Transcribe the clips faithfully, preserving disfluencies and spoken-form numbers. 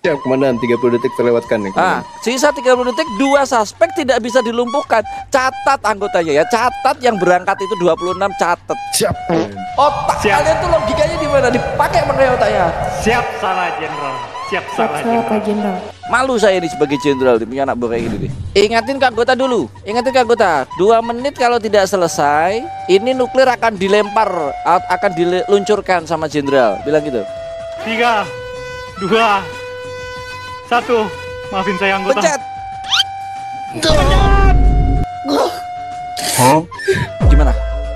Siap, Komandan. tiga puluh detik terlewatkan nih, Ah, sisa tiga puluh detik, dua suspek tidak bisa dilumpuhkan. Catat anggotanya ya, catat yang berangkat itu dua puluh enam, catat. Siap. Otak Siap. kalian tuh logikanya di mana? Dipakai makanya otaknya. Siap salah Jenderal. Siap Siap salah salah Pak Jenderal. Jenderal. Malu saya ini sebagai jenderal punya anak buah kayak gini nih. Ingatin ke anggota dulu. Ingatin ke anggota. Dua menit kalau tidak selesai, ini nuklir akan dilempar, akan diluncurkan sama jenderal. Bilang gitu. Tiga, dua, satu. Maafin saya anggota. Pencet. Hah? Gimana?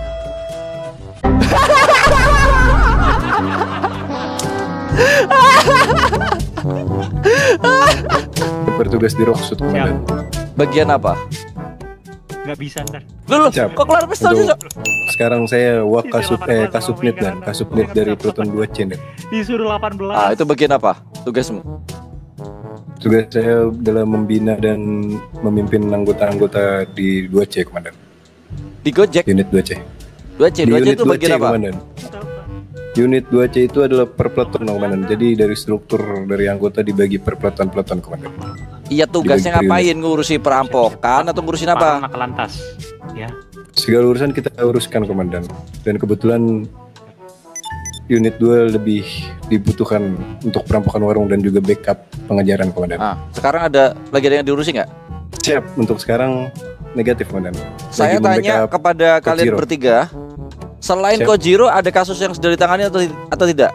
Bertugas di Rocksud, Komandan. Bagian apa? Nggak bisa ntar. Dulu, Siap. kok keluar pistol sih, Sok? Sekarang saya wak kasub eh kasubnit dan kasubnit dari Proton dua C net. Disuruh delapan belas. Ah, itu bagian apa? Tugasmu? Tugas saya dalam membina dan memimpin anggota-anggota di dua C, Komandan. Di Gojek. Unit dua C. dua C, Di dua C unit itu dua C, bagian apa? Komandan. Unit dua C itu adalah per peleton, Komandan. Jadi dari struktur dari anggota dibagi per peleton-peleton, Komandan. Iya, tugasnya Dibagi per ngapain? Ngurusi perampokan atau ngurusin Para apa? anak lantas. Ya. Segala urusan kita uruskan, Komandan. Dan kebetulan unit dua lebih dibutuhkan untuk perampokan warung dan juga backup pengejaran, Komandan. Ah, sekarang ada lagi ada yang diurusi nggak? Siap, untuk sekarang negatif, Komandan. Saya Lagi tanya membackup kepada kalian Kojiro. bertiga, selain Siap. Kojiro ada kasus yang sudah ditangani atau atau tidak?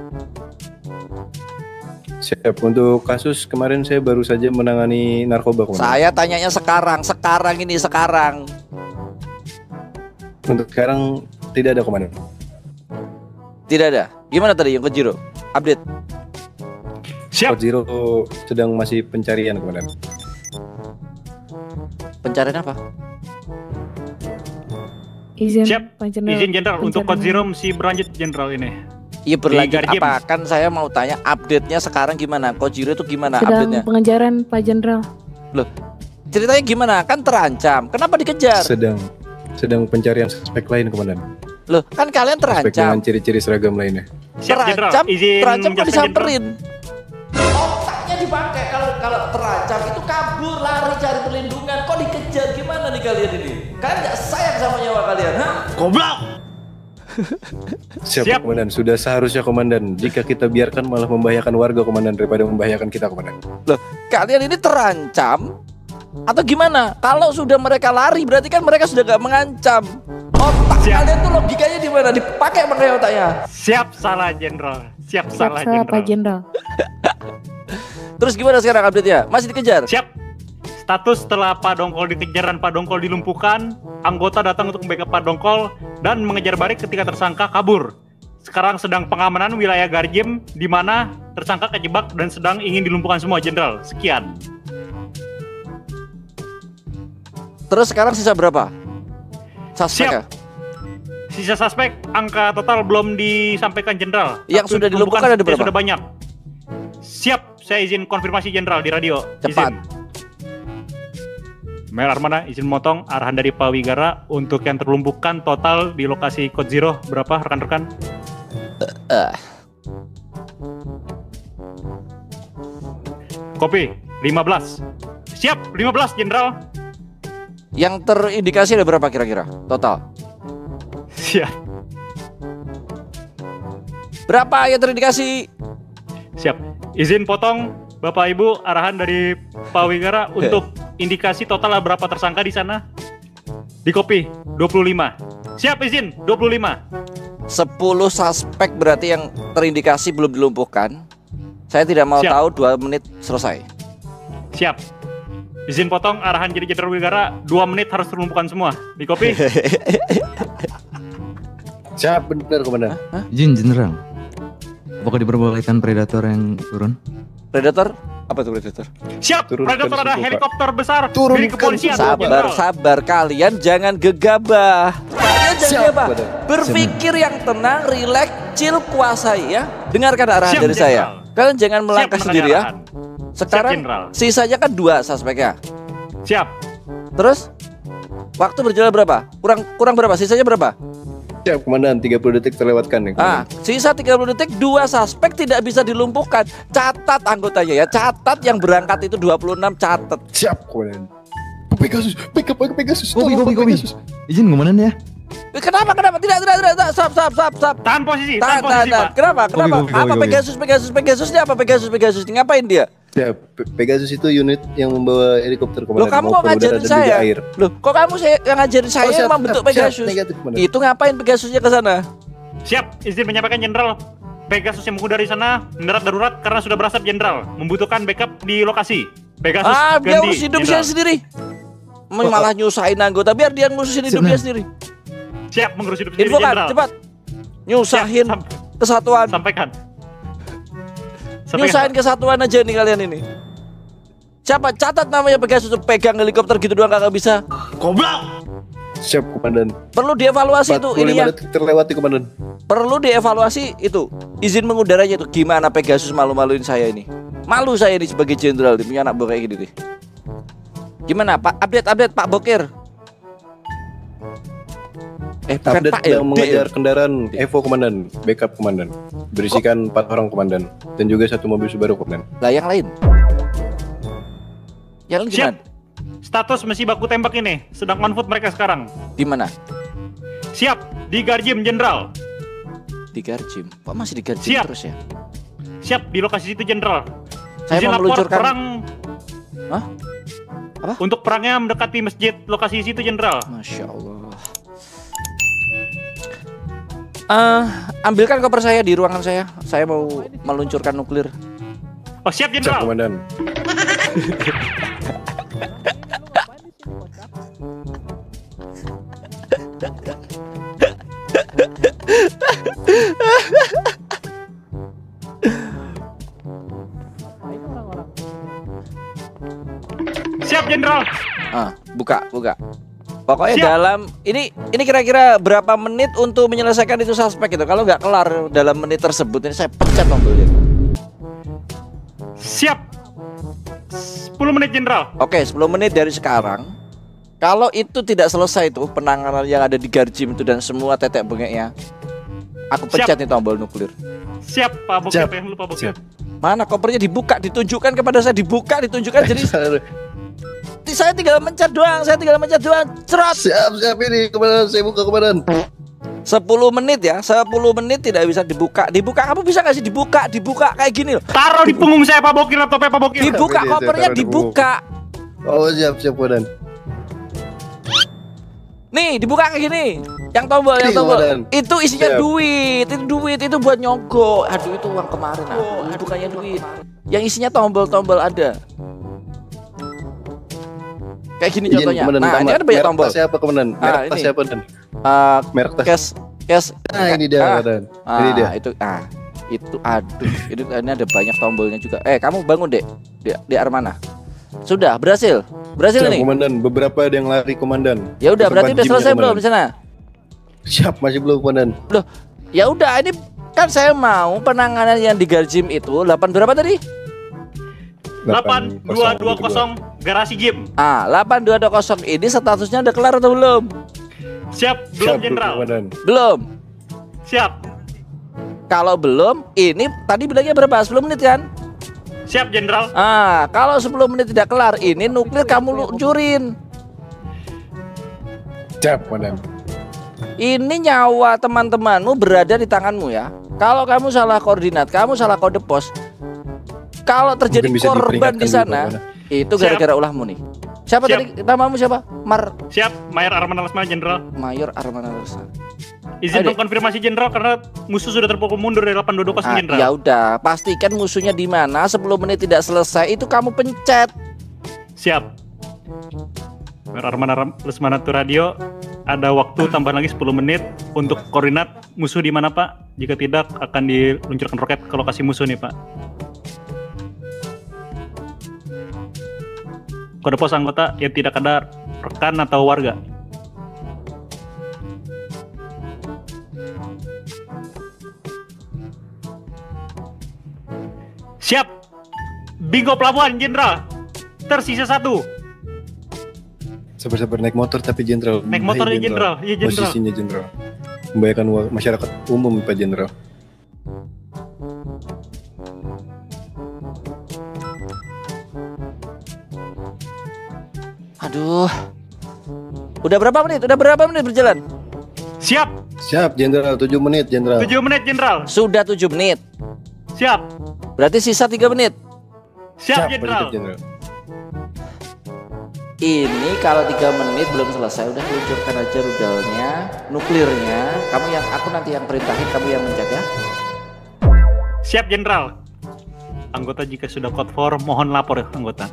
Siap, untuk kasus kemarin saya baru saja menangani narkoba, Komandan. Saya tanyanya sekarang, sekarang ini sekarang. Untuk sekarang tidak ada, Komandan. Tidak ada. Gimana tadi yang Kojiro? Update. Siap. Zero sedang masih pencarian, Komandan. Pencarian apa? Izin Siap. Pak Jenderal. Izin Jenderal untuk Code Pencarian. Zero masih berlanjut Jenderal ini. Iya berlanjut Garjem. apa? Kan saya mau tanya update-nya sekarang gimana? Kojiro itu gimana Sedang update-nya? pengejaran Pak Jenderal. Loh, ceritanya gimana? Kan terancam. Kenapa dikejar? Sedang sedang pencarian suspek lain, Komandan. Loh, kan kalian Suspek terancam. dengan ciri-ciri seragam lainnya. Siap Jenderal. Terancam, Izin terancam kok jelasan, disamperin. Otaknya dipakai kalau kalau terancam itu kabur, lari cari perlindungan. Kok dikejar? Gimana nih kalian ini? Kalian nggak sayang sama nyawa kalian, ha? Goblok. Siap, Siap. Komandan. Sudah seharusnya, Komandan. Jika kita biarkan malah membahayakan warga, Komandan, daripada membahayakan kita, Komandan. Loh, kalian ini terancam atau gimana? Kalau sudah mereka lari berarti kan mereka sudah gak mengancam. Otak Siap. kalian tuh logikanya di mana? Dipakai makanya otaknya. Siap salah Jenderal. Siap Siap salah salah Pak Jenderal. Jenderal. Terus gimana sekarang update-nya? Masih dikejar? Siap. Status setelah Pak Dongkol dikejar dan Pak Dongkol dilumpuhkan, anggota datang untuk membackup Pak Dongkol dan mengejar balik ketika tersangka kabur. Sekarang sedang pengamanan wilayah Garjem di mana tersangka kejebak dan sedang ingin dilumpuhkan semua, Jenderal. Sekian. Terus sekarang sisa berapa? Suspek Siap. ya? Sisa suspek angka total belum disampaikan, Jenderal. Yang Tapi sudah dilumpuhkan ada berapa? Sudah banyak. Siap, saya izin konfirmasi Jenderal di radio. Cepat. Izin. Mel Armana izin motong arahan dari Pak Wigara untuk yang terlumpuhkan total di lokasi Code Zero berapa rekan-rekan? Eh, Kopi lima belas. Siap, lima belas Jenderal. yang terindikasi ada berapa kira-kira total? Siap. Berapa yang terindikasi? Siap. Izin potong Bapak Ibu arahan dari Pak Wigara untuk indikasi total berapa tersangka di sana? Di kopi dua puluh lima. Siap, izin dua puluh lima. sepuluh suspek berarti yang terindikasi belum dilumpuhkan. Saya tidak mau Siap. tahu, dua menit selesai. Siap. Izin potong arahan jadi Jenderal Wigara dua menit harus terlumpuhkan semua. Di kopi. Siap, benar, Komandan. Izin Jenderal, apakah diperbolehkan predator yang turun? Predator? Apa itu predator? Siap. Turunkan Predator ada senjata. helikopter besar Turunkan milik kepolisian. senjata. Sabar, Jenderal. sabar kalian, jangan gegabah. Kalian jangan Siap, gegabah. Bapak. Berpikir yang tenang, rileks, chill, kuasai ya. Dengarkan arahan Siap, dari saya. Jenderal. Kalian jangan melangkah Siap, sendiri ya. arahan. Sekarang Siap, Jenderal. sisanya kan dua suspeknya. Siap. Terus waktu berjalan berapa? Kurang kurang berapa? Sisanya berapa? Siap komandan, tiga puluh detik terlewatkan nih. Ah, sisa tiga puluh detik, dua suspek tidak bisa dilumpuhkan. Catat anggotanya ya, catat yang berangkat itu dua puluh enam, catat. Siap komandan. Pegasus, backup, backup Pegasus. Kopi, Tolong, kopi, kopi. Pegasus. Izin komandan ya. Eh, Kenapa, kenapa? Tidak, tidak, tidak, tidak. Stop, stop, stop, stop. Tahan posisi, Tahan, tahan tahan, posisi, tahan. Pak. Kenapa, kenapa? Kopi, kopi, Apa kopi, kopi. Pegasus, Pegasus, Pegasusnya apa? Pegasus, Pegasus. Ngapain dia? Siap, Pe- Pegasus itu unit yang membawa helikopter komandan. Loh, kamu kok maupun udara ngajarin dan juga saya? air. Loh, kok kamu saya yang ngajarin saya Oh, siap, yang membentuk siap, siap. Pegasus? Negatif, komandan. Itu ngapain Pegasusnya ke sana? Siap, izin menyampaikan Jenderal. Pegasus yang mengudara di sana mendarat darurat karena sudah berasap Jenderal, membutuhkan backup di lokasi. Pegasus Ah, dia ganti urus hidupnya Jenderal. sendiri. Malah nyusahin anggota, biar dia ngurusin hidupnya sendiri. Siap mengurus hidup sendiri Infokan, Jenderal. cepat. Nyusahin Siap, sam- kesatuan. Sampaikan. Nyusahin kesatuan aja nih kalian ini. Siapa? Catat namanya Pegasus, pegang helikopter gitu doang kagak bisa. Goblok. Siap komandan. Perlu dievaluasi itu empat puluh lima ininya. detik terlewati komandan. Perlu dievaluasi itu. Izin mengudaranya itu gimana Pegasus malu-maluin saya ini. Malu saya ini sebagai jenderal punya anak buah kayak gini nih. Gimana Pak? Update-update Pak Bokir. Eh, bukan Update Pak ya. yang D mengejar ya? kendaraan Evo komandan, backup komandan. Berisikan empat orang komandan dan juga satu mobil Subaru komandan. Lah yang lain. Yang lain Siap. gimana? Status misi baku tembak ini sedang konfut mereka sekarang. Di mana? Siap di Garjim Jenderal. Di Garjim. Kok masih di Garjim Siap. terus ya? Siap di lokasi itu Jenderal. Saya Izin mau lapor meluncurkan. perang. Hah? Apa? Untuk perangnya mendekati masjid lokasi situ Jenderal. Masya Allah. Eh, ambilkan koper saya di ruangan saya. Saya mau meluncurkan nuklir. Oh siap Siap Jenderal. komandan. Siap Jenderal. Ah, buka, buka. Pokoknya Siap. dalam ini ini kira-kira berapa menit untuk menyelesaikan itu suspek itu. Kalau nggak kelar dalam menit tersebut ini saya pencet tombolnya. Siap. sepuluh menit Jenderal. Oke, sepuluh menit dari sekarang. Kalau itu tidak selesai itu penanganan yang ada di Garjim itu dan semua tetek bengeknya, aku pencet nih tombol nuklir. Siap Pak Bokir, Siap. yang lupa Bokir. Siap. Mana kopernya dibuka, ditunjukkan kepada saya, dibuka, ditunjukkan. Jadi saya tinggal mencet doang, saya tinggal mencet doang. Cerot. Siap, siap ini komandan, saya buka komandan. sepuluh menit ya, sepuluh menit tidak bisa dibuka. Dibuka, kamu bisa nggak sih dibuka? Dibuka kayak gini loh. Taruh di punggung saya Pak Bokir, laptopnya Pak Bokir. Dibuka Ini saya kopernya, taruh di dibuka. Oh siap, siap komandan. Nih, dibuka kayak gini. Yang tombol, yang Nih, tombol. komandan. Itu isinya Siap. duit. Itu duit itu buat nyogok. Aduh, itu uang kemarin. Aduh, bukannya duit. Yang isinya tombol-tombol ada. Kayak gini Izin contohnya. komandan, Nah, ini tamat. kan banyak Merek tombol. tas siapa komandan? Ah, Merek tas ini. siapa dan? Eh, Merek tas. cash, cash. Nah ini dia Ah. komandan. Ah, Ini dia. itu ah itu aduh itu ini ada banyak tombolnya juga. Eh kamu bangun dek di, di Armana. Sudah berhasil berhasil Siap nih. komandan, beberapa ada yang lari komandan. Ya udah Ke berarti tempat udah gymnya, selesai belum komandan. di sana. Siap, masih belum komandan. Loh ya udah ini kan saya mau penanganan yang di Garjim itu delapan berapa tadi? delapan dua dua nol garasi gym. Ah delapan dua dua nol ini statusnya udah kelar atau belum? Siap, belum Siap, Jenderal. komandan. Belum. Siap. Kalau belum ini tadi bilangnya berapa? sepuluh menit kan? Siap Jenderal. Ah kalau sepuluh menit tidak kelar ini nuklir kamu luncurin. Siap komandan. Ini nyawa teman-temanmu berada di tanganmu ya. Kalau kamu salah koordinat, kamu salah kode pos. Kalau terjadi Mungkin bisa korban diperingatkan di dulu, sana, Pak. itu Siap. gara-gara ulahmu nih. Siapa Siap. tadi namamu siapa? Mar Siap, Mayor Arman Lesmana Jenderal. Mayor Armana Lesmana. Izin Ayo, Dek. mengkonfirmasi Jenderal karena musuh sudah terpukul mundur dari delapan dua dua nol Ah, Jenderal. ya udah, pastikan musuhnya di mana. sepuluh menit tidak selesai, itu kamu pencet. Siap. Mayor Arman Aram- Lesmana Tu Radio, ada waktu tambahan lagi sepuluh menit untuk koordinat musuh di mana Pak? Jika tidak akan diluncurkan roket ke lokasi musuh nih Pak. Kode pos anggota yang tidak ada rekan atau warga. Siap. Bingo pelabuhan Jenderal. Tersisa satu. Sabar-sabar naik motor tapi jenderal. Naik motor ya jenderal, iya jenderal. Posisinya jenderal. Membahayakan wa- masyarakat umum Pak Jenderal. Aduh. Udah berapa menit? Udah berapa menit berjalan? Siap, Siap Jenderal, tujuh menit Jenderal. tujuh menit jenderal. Sudah tujuh menit. Siap, Berarti sisa tiga menit. siap Pak jenderal. Jenderal. Ini kalau tiga menit belum selesai, udah luncurkan aja rudalnya, nuklirnya. Kamu yang, aku nanti yang perintahin, kamu yang mencet ya. Siap jenderal. Anggota jika sudah code for mohon lapor ya anggota.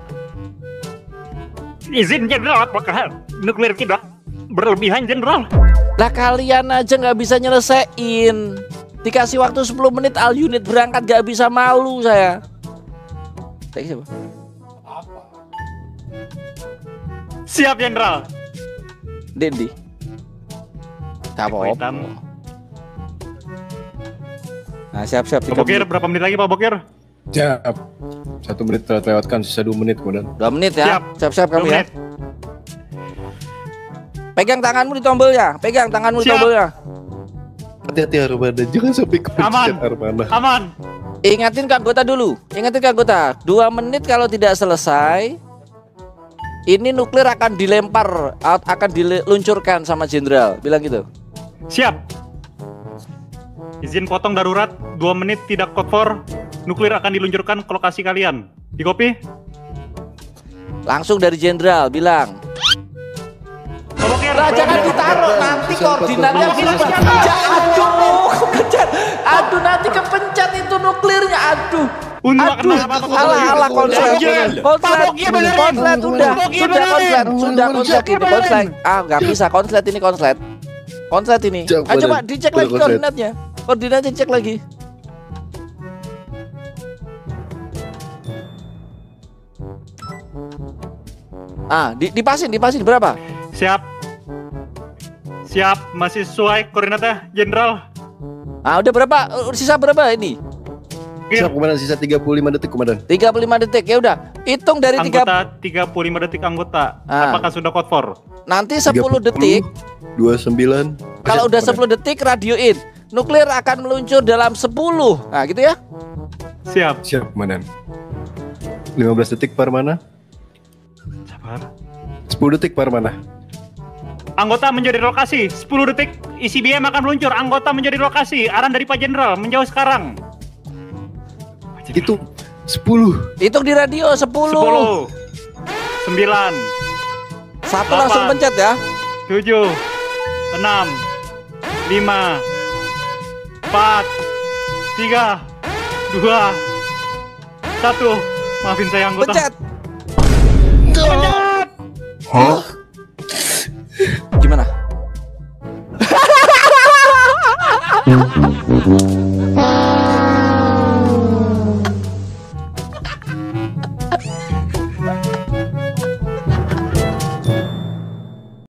Izin jenderal, apakah nuklir kita berlebihan jenderal? Lah kalian aja nggak bisa nyelesain. Dikasih waktu sepuluh menit all unit berangkat, gak bisa, malu saya. Saya siapa? Siap jenderal. Dendi. Tak apa-apa. Hitam. Nah siap-siap. Pak Bokir, berapa menit lagi Pak Bokir? Siap. Satu menit telah terlewatkan, sisa dua menit kemudian. Dua menit ya. Siap. Siap-siap kamu Dua ya. menit. Pegang tanganmu di tombolnya. Pegang tanganmu di Siap. tombolnya. Hati-hati Armada, jangan sampai kepencet Armada. Aman. Ingatin ke anggota dulu. Ingatin ke anggota. Dua menit kalau tidak selesai, ini nuklir akan dilempar, akan diluncurkan sama jenderal. Bilang gitu. Siap. Izin potong darurat, dua menit tidak code for. Nuklir akan diluncurkan ke lokasi kalian. Di copy? Langsung dari jenderal bilang. Pak Bokir, Lah berapa jangan menit? ditaruh, nanti koordinatnya kepencet. Aduh, kepencet. Aduh, nanti kepencet itu nuklirnya. Aduh. Unjuk Aduh, kenapa, Pak alah Bokir? alah konslet, Pak konslet, Bokir benerin. konslet udah, Pak Bokir sudah konslet, benerin. sudah konslet ini benerin. konslet. Ah nggak bisa konslet ini konslet, konslet ini. Cek, Ah coba bener. dicek Bener lagi konslet. koordinatnya, koordinatnya cek lagi. Ah di, dipasin, dipasin berapa? Siap. Siap, masih sesuai koordinatnya, Jenderal. Ah udah berapa? Uh, Sisa berapa ini? Siap Komandan, sisa tiga puluh lima detik Komandan. tiga puluh lima detik ya udah. Hitung dari tiga. Anggota tiga puluh lima detik anggota. Ah. Apakah sudah code for? Nanti sepuluh detik. dua puluh sembilan. Kalau udah sepuluh detik radioin. Nuklir akan meluncur dalam sepuluh. Nah, gitu ya. Siap. Siap Komandan. lima belas detik Parmana. Sabar. sepuluh detik Parmana. Anggota menjadi lokasi. sepuluh detik I C B M akan meluncur. Anggota menjadi lokasi. Arahan dari Pak Jenderal menjauh sekarang. Itu sepuluh. Hitung di radio sepuluh. sepuluh. sembilan. Satu Delapan. langsung pencet ya. tujuh. enam. lima. empat. tiga. dua. satu. Maafin saya anggota. Pencet. Pencet. Gimana?